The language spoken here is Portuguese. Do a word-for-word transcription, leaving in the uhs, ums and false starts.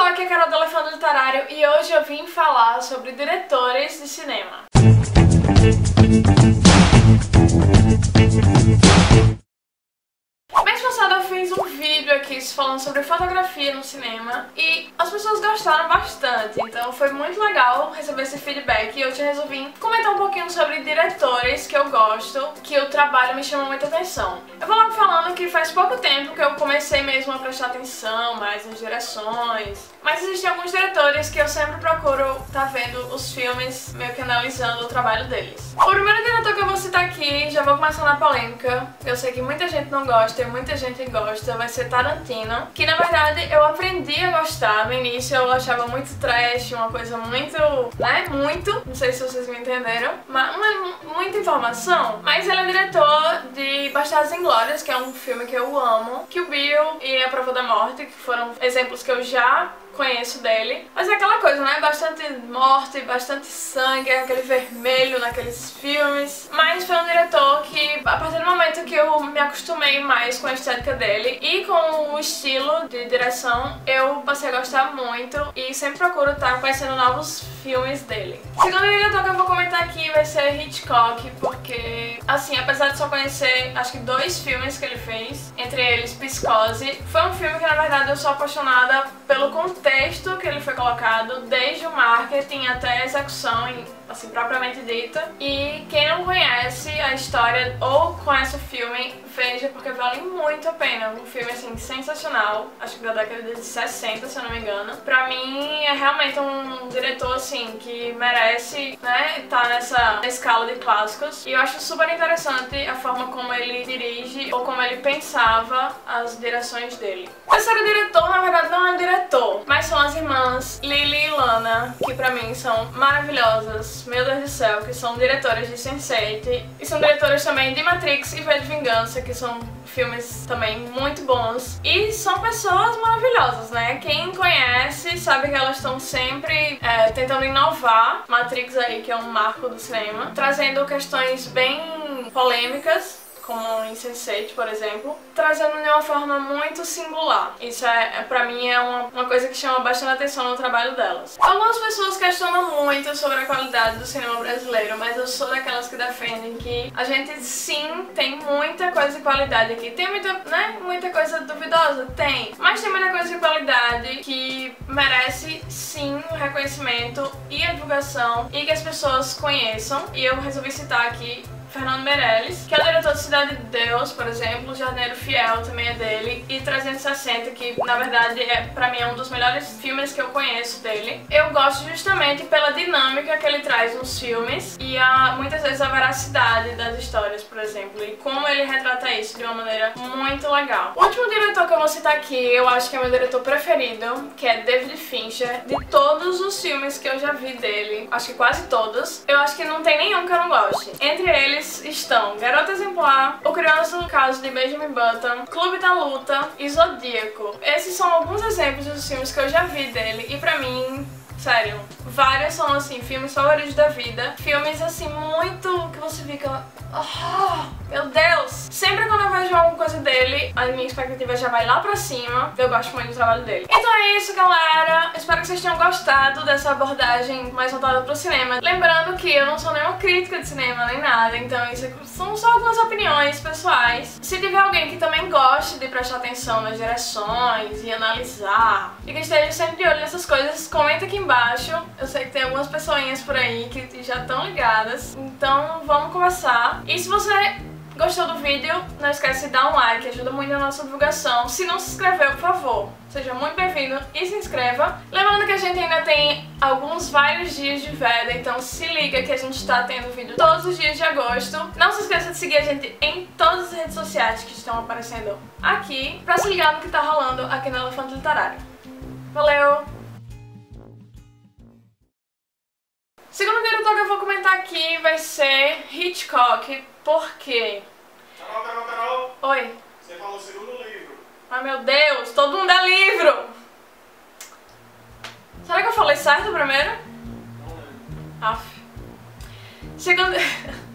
pessoal, aqui é a Carol do Elefante Literário e hoje eu vim falar sobre diretores de cinema. Mês passado eu fiz um vídeo aqui falando sobre fotografia no cinema e as pessoas gostaram bastante, então foi muito legal receber esse feedback e eu te resolvi comentar um pouquinho sobre diretores que eu gosto, que o trabalho me chama muita atenção. Eu vou logo falando que faz pouco tempo que eu comecei mesmo a prestar atenção mais nas direções, mas existem alguns diretores que eu sempre procuro estar vendo os filmes, meio que analisando o trabalho deles. O primeiro diretor que eu vou citar aqui, já vou começar na polêmica, eu sei que muita gente não gosta e muita gente gosta, vai ser Tarantino, que na verdade eu aprendi a gostar. No início eu achava muito trash, uma coisa muito, né, muito, não sei se vocês me entenderam, mas uma, muita informação, mas ele é diretor de Bastardos Inglórios, que é um filme que eu amo, Kill Bill e A Prova da Morte, que foram exemplos que eu já conheço dele, mas é aquela coisa, né, bastante morte, bastante sangue, aquele vermelho naqueles filmes, mas foi um diretor que, a partir do momento que eu me acostumei mais com a estética dele e com o estilo de direção, eu passei a gostar muito e sempre procuro estar conhecendo novos filmes dele. O segundo diretor que eu vou comentar aqui vai ser Hitchcock, porque, assim, apesar de só conhecer, acho que dois filmes que ele fez, entre eles Psicose, foi um filme que, na verdade, eu sou apaixonada pelo contexto texto que ele foi colocado, desde o marketing até a execução, assim, propriamente dita. E quem não conhece a história ou conhece o filme, veja, porque vale muito a pena. Um filme, assim, sensacional, acho que da década de sessenta, se eu não me engano. Pra mim, é realmente um diretor, assim, que merece, né, estar nessa escala de clássicos. E eu acho super interessante a forma como ele dirige, ou como ele pensava as direções dele. O terceiro diretor, na verdade, não é um diretor, mas são as irmãs Lily e Lana, que pra mim são maravilhosas, meu Deus do céu, que são diretoras de sense eight e são diretoras também de Matrix e V de Vingança, que são filmes também muito bons e são pessoas maravilhosas, né? Quem conhece sabe que elas estão sempre é, tentando inovar. Matrix aí, que é um marco do cinema, trazendo questões bem polêmicas, como em sense eight, por exemplo, trazendo de uma forma muito singular. Isso, é, é pra mim, é uma, uma coisa que chama bastante atenção no trabalho delas. Algumas pessoas questionam muito sobre a qualidade do cinema brasileiro, mas eu sou daquelas que defendem que a gente, sim, tem muita coisa de qualidade aqui. Tem muita, né, muita coisa duvidosa? Tem. Mas tem muita coisa de qualidade que merece, sim, o reconhecimento e a divulgação e que as pessoas conheçam. E eu resolvi citar aqui Fernando Meirelles, que é o diretor de Cidade de Deus, por exemplo, Jardineiro Fiel também é dele, e trezentos e sessenta, que na verdade é, pra mim, é um dos melhores filmes que eu conheço dele. Eu gosto justamente pela dinâmica que ele traz nos filmes e a, muitas vezes a veracidade das histórias, por exemplo, e como ele retrata isso de uma maneira muito legal. O último diretor que eu vou citar aqui, eu acho que é meu diretor preferido, que é David Fincher. De todos os filmes que eu já vi dele, acho que quase todos, eu acho que não tem nenhum que eu não goste. Entre eles estão Garota Exemplar, O Curioso Caso de Benjamin Button, Clube da Luta e Zodíaco. Esses são alguns exemplos dos filmes que eu já vi dele e pra mim, sério, vários são, assim, filmes favoritos da vida. Filmes, assim, muito que você fica... Oh, meu Deus! Sempre quando eu vejo alguma coisa dele, a minha expectativa já vai lá pra cima. Eu gosto muito do trabalho dele. Então é isso, galera. Espero que vocês tenham gostado dessa abordagem mais voltada pro cinema. Lembrando que eu não sou nenhuma crítica de cinema, nem nada. Então isso são só algumas opiniões pessoais. Se tiver alguém que também goste de prestar atenção nas direções e analisar, e que esteja sempre de olho nessas coisas, comenta aqui embaixo. Eu sei que tem algumas pessoinhas por aí que já estão ligadas. Então vamos conversar. E se você gostou do vídeo, não esquece de dar um like, ajuda muito na nossa divulgação. Se não se inscreveu, por favor, seja muito bem-vindo e se inscreva. Lembrando que a gente ainda tem alguns vários dias de veda, então se liga que a gente está tendo vídeo todos os dias de agosto. Não se esqueça de seguir a gente em todas as redes sociais que estão aparecendo aqui, pra se ligar no que tá rolando aqui no Elefante Literário. Valeu! O segundo diretor que eu vou comentar aqui vai ser Hitchcock, porque... Carol, Carol, Carol! Oi? Você falou segundo livro. Ai, meu Deus, todo mundo é livro! Será que eu falei certo primeiro? Não lembro. Aff. Segundo...